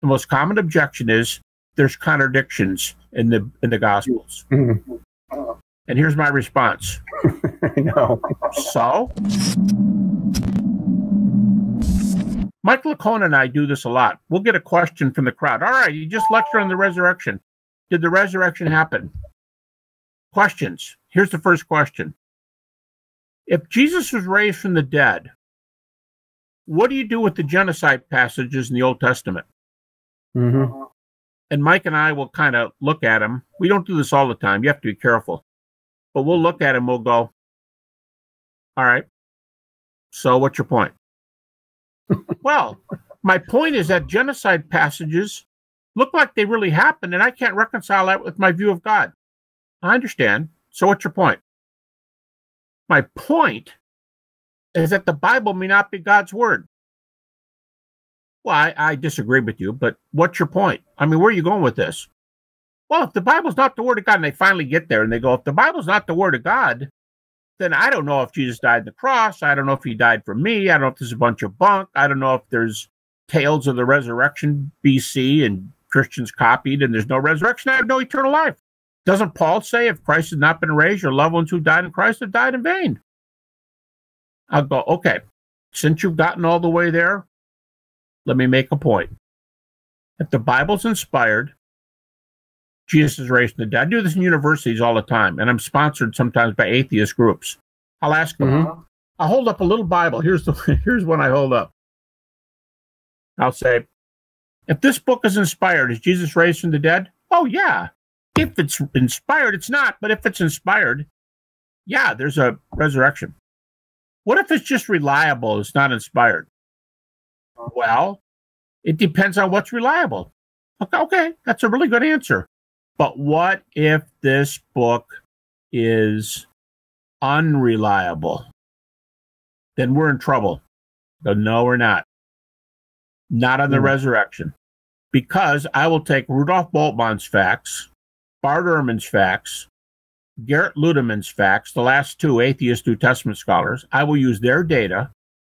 The most common objection is there's contradictions in the Gospels. Mm-hmm. And here's my response. I know. So? Mike Lacona and I do this a lot. We'll get a question from the crowd. All right, you just lectured on the resurrection. Did the resurrection happen? Questions. Here's the first question. If Jesus was raised from the dead, what do you do with the genocide passages in the Old Testament? Mm-hmm. And Mike and I will kind of look at them. We don't do this all the time. You have to be careful. But we'll look at them. We'll go, all right, so what's your point? Well, my point is that genocide passages look like they really happened, and I can't reconcile that with my view of God. I understand. So what's your point? My point is that the Bible may not be God's word. Well, I disagree with you, but what's your point? I mean, where are you going with this? Well, if the Bible's not the word of God, and they finally get there and they go, if the Bible's not the word of God, then I don't know if Jesus died on the cross. I don't know if he died for me. I don't know if there's a bunch of bunk. I don't know if there's tales of the resurrection BC and Christians copied and there's no resurrection. I have no eternal life. Doesn't Paul say if Christ has not been raised, your loved ones who died in Christ have died in vain? I'll go, okay, since you've gotten all the way there, let me make a point. If the Bible's inspired, Jesus is raised from the dead. I do this in universities all the time, and I'm sponsored sometimes by atheist groups. I'll ask them, I'll hold up a little Bible. Here's one I hold up. I'll say, if this book is inspired, is Jesus raised from the dead? Oh, yeah. If it's inspired, it's not. But if it's inspired, yeah, there's a resurrection. What if it's just reliable? It's not inspired. Well, it depends on what's reliable. Okay, that's a really good answer. But what if this book is unreliable? Then we're in trouble. So no, we're not. Not on the resurrection. Because I will take Rudolf Bultmann's facts, Bart Ehrman's facts, Gerrit Ludeman's facts, the last two atheist New Testament scholars. I will use their data.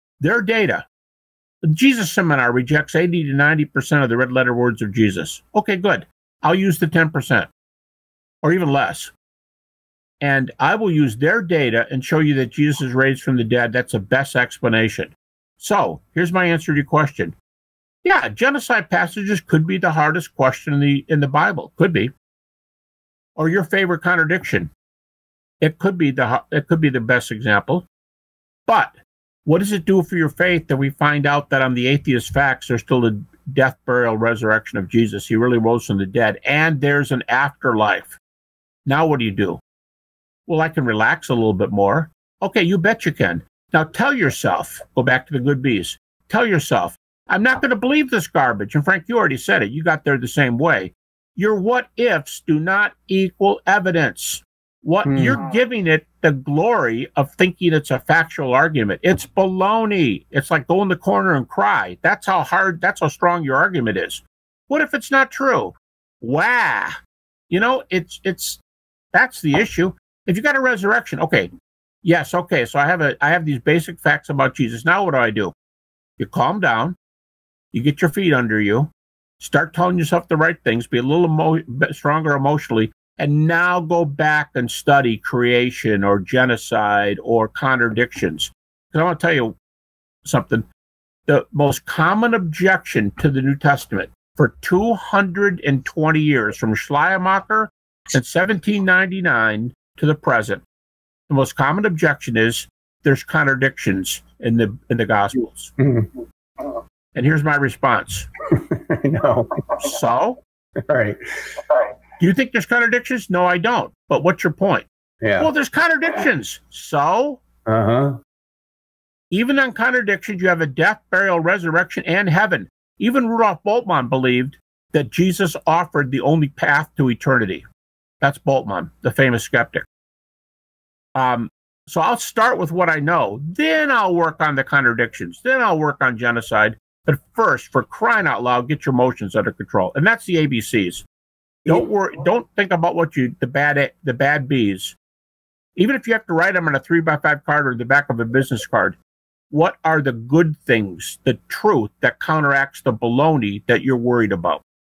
The Jesus Seminar rejects 80 to 90% of the red letter words of Jesus. Okay, good. I'll use the 10% or even less. And I will use their data and show you that Jesus is raised from the dead. That's the best explanation. So here's my answer to your question. Yeah, genocide passages could be the hardest question in the Bible. Could be. Or your favorite contradiction. It could be the best example. But what does it do for your faith that we find out that on the atheist facts there's still a death, burial, resurrection of Jesus? He really rose from the dead, and there's an afterlife. Now what do? Well, I can relax a little bit more. Okay, you bet you can. Now tell yourself, go back to the good bees, tell yourself, I'm not going to believe this garbage. And Frank, you already said it. You got there the same way. Your what ifs do not equal evidence. You're giving it the glory of thinking it's a factual argument. It's baloney. It's like go in the corner and cry. That's how strong your argument is. What if it's not true? Wow. You know, that's the issue. If you got a resurrection, okay. Yes, okay. So I have these basic facts about Jesus. Now what do? You calm down. You get your feet under you. Start telling yourself the right things. Be a little stronger emotionally. And now go back and study creation or genocide or contradictions. Because I want to tell you something. The most common objection to the New Testament for 220 years, from Schleiermacher in 1799 to the present, the most common objection is there's contradictions in the Gospels. Mm-hmm. And here's my response. I know. So? All right. Do you think there's contradictions? No, I don't. But what's your point? Yeah. Well, there's contradictions. So? Even on contradictions, you have a death, burial, resurrection, and heaven. Even Rudolf Bultmann believed that Jesus offered the only path to eternity. That's Bultmann, the famous skeptic. So I'll start with what I know. Then I'll work on the contradictions. Then I'll work on genocide. But first, for crying out loud, get your emotions under control. And that's the ABCs. Don't worry. Don't think about the bad B's. Even if you have to write them on a 3x5 card or the back of a business card, what are the good things, the truth that counteracts the baloney that you're worried about?